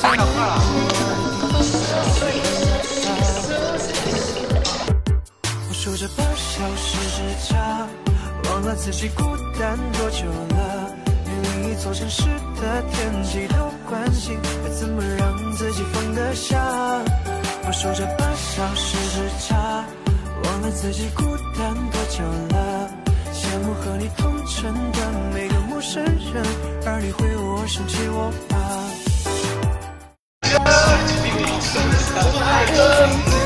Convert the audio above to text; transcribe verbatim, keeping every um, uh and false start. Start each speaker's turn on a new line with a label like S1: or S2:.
S1: 我数着八小时之差，忘了自己孤单多久了。连另一座城市的天气都关心，该怎么让自己放得下？我数着八小时之差，忘了自己孤单多久了。羡慕和你同城的每个陌生人，而你回我想起我吧。